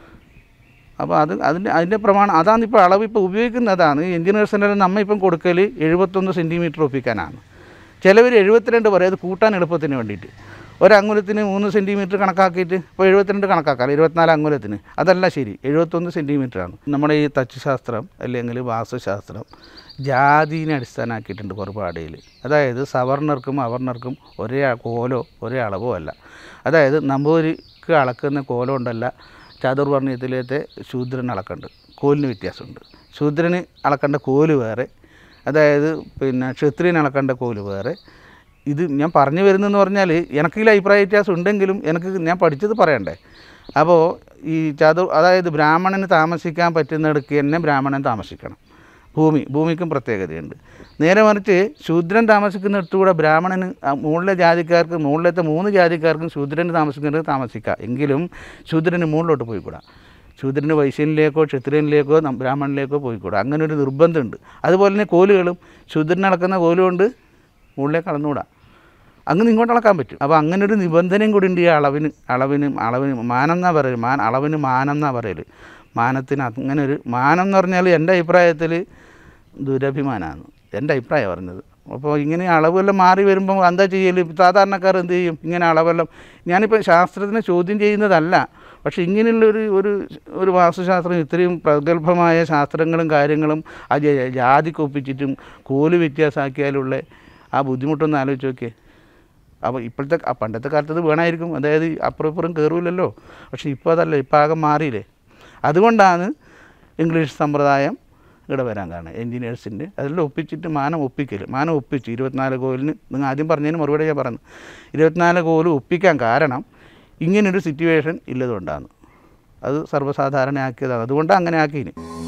അപ്പോൾ അതിൻ്റെ പ്രമാണം അതാണ് ഇപ്പോൾ അളവ് ഇപ്പോൾ ഉപയോഗിക്കുന്നതാണ്. എഞ്ചിനീയേഴ്സിൻ്റെ നമ്മ ഇപ്പം കൊടുക്കൽ 71 സെൻറ്റിമീറ്റർ ഒപ്പിക്കാനാണ്. ചിലവർ 72 പറയും, അത് കൂട്ടാൻ എളുപ്പത്തിന് വേണ്ടിയിട്ട്. ഒരങ്കുലത്തിന് 3 സെൻറ്റിമീറ്റർ കണക്കാക്കിയിട്ട് ഇപ്പോൾ 72 കണക്കാക്കാം, 24 അങ്കുലത്തിന്. അതല്ല ശരി, 71 സെൻറ്റിമീറ്ററാണ്. നമ്മുടെ ഈ തച്ചുശാസ്ത്രം അല്ലെങ്കിൽ വാസ്തുശാസ്ത്രം ജാതിനെ അടിസ്ഥാനമാക്കിയിട്ടുണ്ട് ഒരുപാടിൽ. അതായത് സവർണർക്കും അവർണർക്കും ഒരേ കോലോ ഒരേ അളവോ അല്ല. അതായത് നമ്പൂതിരിക്ക് അളക്കുന്ന കോലം ഉണ്ടല്ല, ചാതുർവർണ്ണയത്തിലത്തെ ശൂദ്രന് അളക്കുന്നുണ്ട്, കോലിന് വ്യത്യാസമുണ്ട്. ശൂദ്രന് അളക്കേണ്ട കോല് വേറെ, അതായത് പിന്നെ ക്ഷത്രിയന് അളക്കേണ്ട കോല് വേറെ. ഇത് ഞാൻ പറഞ്ഞു വരുന്നതെന്ന് പറഞ്ഞാൽ എനിക്കിതിൽ അഭിപ്രായ വ്യത്യാസം ഉണ്ടെങ്കിലും ഞാൻ പഠിച്ചത് പറയണ്ടേ. അപ്പോൾ ഈ അതായത് ബ്രാഹ്മണന് താമസിക്കാൻ പറ്റുന്നിടയ്ക്ക് തന്നെ ബ്രാഹ്മണൻ താമസിക്കണം. ഭൂമിക്കും പ്രത്യേകതയുണ്ട്. നേരെ മറിച്ച് ശൂദ്രൻ താമസിക്കുന്നിടത്തുകൂടെ ബ്രാഹ്മണന് മുകളിലെ ജാതിക്കാർക്ക്, മുകളിലത്തെ 3 ജാതിക്കാർക്കും ശൂദ്രന് താമസിക്കുന്നത് താമസിക്കാം. എങ്കിലും ശൂദ്രന് മുകളിലോട്ട് പോയിക്കൂടാ. ശൂദ്രന് വൈശ്യനിലേക്കോ ക്ഷത്രിയനിലേക്കോ ബ്രാഹ്മണനിലേക്കോ പോയിക്കൂടാ. അങ്ങനെ ഒരു നിർബന്ധമുണ്ട്. അതുപോലെ തന്നെ കോലുകളും ശൂദ്രന് അളക്കുന്ന കോലുകൊണ്ട് മുകളിലേക്ക് അളന്നുകൂടാ, അങ്ങനെ ഇങ്ങോട്ട് അളക്കാൻ പറ്റും. അപ്പോൾ അങ്ങനെ ഒരു നിബന്ധനയും കൂടി ഉണ്ട് ഈ അളവിന് മാനം എന്നാ പറയൽ, അളവിന് മാനം എന്നാ പറയൽ. മാനത്തിന് അങ്ങനെ ഒരു മാനം എന്ന് പറഞ്ഞാൽ എൻ്റെ അഭിപ്രായത്തിൽ ദുരഭിമാനമാണ്, എൻ്റെ അഭിപ്രായം പറഞ്ഞത്. അപ്പോൾ ഇങ്ങനെ അളവെല്ലാം മാറി വരുമ്പോൾ എന്താ ചെയ്യൽ? സാധാരണക്കാർ എന്ത് ചെയ്യും? ഇങ്ങനെ അളവെല്ലാം ഞാനിപ്പോൾ ശാസ്ത്രത്തിനെ ചോദ്യം ചെയ്യുന്നതല്ല, പക്ഷേ ഇങ്ങനെയുള്ള ഒരു വാസ്തുശാസ്ത്രം ഇത്രയും പ്രഗത്ഭമായ ശാസ്ത്രങ്ങളും കാര്യങ്ങളും ആ ജാതിക്കൊപ്പിച്ചിട്ടും കോല് വ്യത്യാസമാക്കിയാലുള്ള ആ ബുദ്ധിമുട്ടൊന്ന് ആലോചിച്ച് നോക്കിയേ. അപ്പോൾ പണ്ടത്തെ കാലത്ത് അത് വേണമായിരിക്കും, അതായത് അപ്പുറം ഇപ്പുറം കയറില്ലല്ലോ. പക്ഷേ ഇപ്പോൾ അതല്ല, ഇപ്പോൾ ആകെ മാറിയില്ലേ. അതുകൊണ്ടാണ് ഇംഗ്ലീഷ് സമ്പ്രദായം ഇവിടെ വരാൻ കാരണം. എൻജിനീയേഴ്സിൻ്റെ അതെല്ലാം ഒപ്പിച്ചിട്ട് മാനം ഒപ്പിച്ചു 24 കോലിന്. നിങ്ങൾ ആദ്യം പറഞ്ഞതിന് മറുപടി ഞാൻ പറഞ്ഞു. 24 കോല് ഒപ്പിക്കാൻ കാരണം ഇങ്ങനൊരു സിറ്റുവേഷൻ ഇല്ലതുകൊണ്ടാണ്. അത് സർവ്വസാധാരണ ആക്കിയതാണ്, അതുകൊണ്ടാണ് അങ്ങനെ ആക്കിയിന്.